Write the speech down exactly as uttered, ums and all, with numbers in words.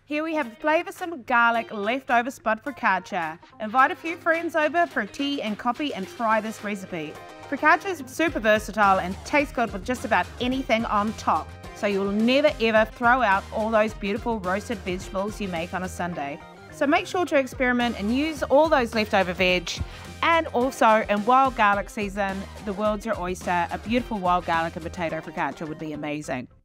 Here we have flavoursome garlic leftover Spud focaccia. Invite a few friends over for tea and coffee and try this recipe. Focaccia is super versatile and tastes good with just about anything on top, so you'll never ever throw out all those beautiful roasted vegetables you make on a Sunday. So make sure to experiment and use all those leftover veg. And also in wild garlic season, the world's your oyster. A beautiful wild garlic and potato focaccia would be amazing.